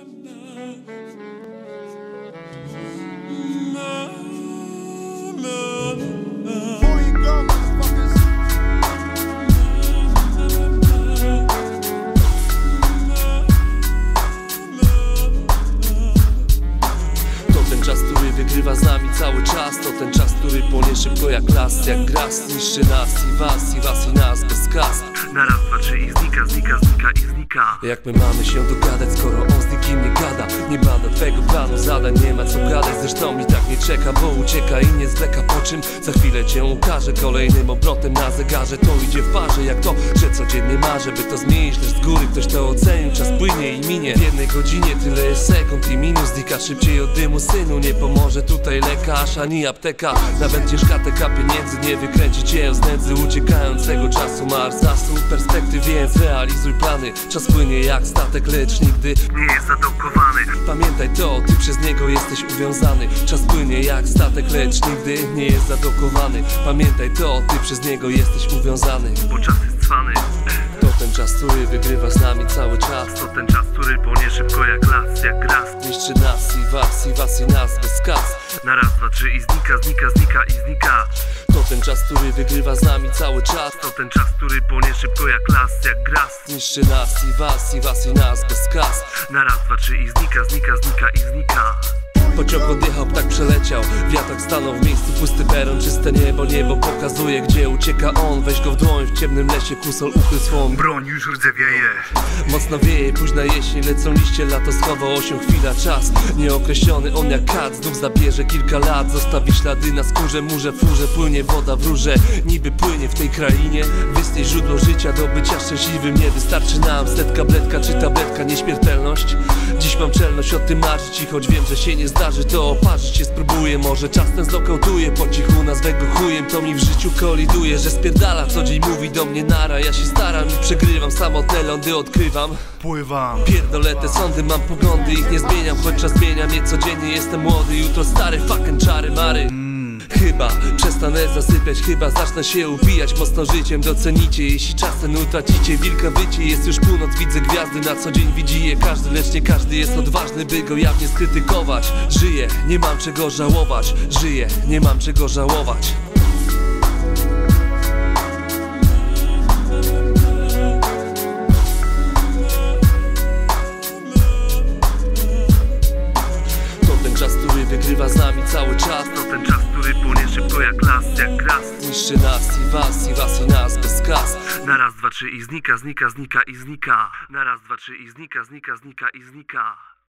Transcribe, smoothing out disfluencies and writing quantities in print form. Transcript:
Wygrywa z nami cały czas. To ten czas, który płonie szybko jak las. Jak gras niszczy nas i was i nas bez kas. Na raz, dwa, trzy i znika, znika, znika i znika. Jak my mamy się dogadać, skoro on z nikim nie gada? Nie bada twego planu zadań, nie ma co gadać. Zresztą i tak nie czeka, bo ucieka i nie zwleka. Po czym za chwilę cię ukaże kolejnym obrotem na zegarze. To idzie w parze jak to, że codziennie marzę, by to zmienić, lecz z góry ktoś to ocenił. Czas płynie i minie w jednej godzinie tyle jest sekund i minus. Znika szybciej od dymu, synu, nie pomoże tutaj lekarz ani apteka. Nawet ciężka teka pieniędzy nie wykręci cię z nędzy. Uciekającego czasu masz zasób perspektyw, więc realizuj plany. Czas płynie jak statek, lecz nigdy nie jest zadołkowany. Pamiętaj to, ty przez niego jesteś uwiązany. Czas płynie jak statek, lecz nigdy nie jest zadołkowany. Pamiętaj to, ty przez niego jesteś uwiązany. Bo czas jest cwany. To ten czas, który wygrywa z nami cały czas. To ten czas, który płonie szybko jak las, jak gras. Niszczy nas i nas bez kas. Na raz, dwa, trzy i znika, znika, znika i znika. To ten czas, który wygrywa z nami cały czas. To ten czas, który płonie szybko jak las, jak gras. Niszczy nas i nas bez kas. Na raz, dwa, trzy i znika, znika, znika i znika. Pociąg odjechał, ptak przeleciał, wiatrak stanął w miejscu, pusty peron, czyste niebo pokazuje, gdzie ucieka on. Weź go w dłoń, w ciemnym lesie kusol ukrył swą broń, już rdzewieje. Mocno wieje, późna jesień, lecą liście, lato schował osią, chwila, czas nieokreślony, on jak kat, znów zabierze kilka lat. Zostawi ślady na skórze, murze, furze, płynie woda w rurze. Niby płynie w tej krainie, wystnie źródło życia, do bycia szczęśliwym nie wystarczy nam setka, bledka czy tabletka, nieśmiertelność. Dziś mam czelność o tym marzyć i choć wiem, że się nie zdarzy, to oparzyć się spróbuję. Może czas ten znokautuje, po cichu nazwę go chujem. To mi w życiu koliduje, że spierdala, co dzień mówi do mnie nara. Ja się staram i przegrywam, samotne lądy odkrywam. Pływam, pierdolę te sądy, mam poglądy, ich nie zmieniam, choć czas zmienia mnie codziennie. Jestem młody, jutro stary, fucking czary mary. Chyba przestanę zasypiać, chyba zacznę się upijać mocno życiem. Docenicie, jeśli czas ten utracicie. Wilka wycie, jest już północ, widzę gwiazdy. Na co dzień widzi je każdy, lecz nie każdy jest odważny, by go jawnie skrytykować. Żyję, nie mam czego żałować. Żyję, nie mam czego żałować. Który wygrywa z nami cały czas. To ten czas, który płonie szybko jak las, jak gras. Niszczy nas i nas bez kas. Na raz, dwa, trzy i znika, znika, znika i znika. Na raz, dwa, trzy i znika, znika, znika i znika.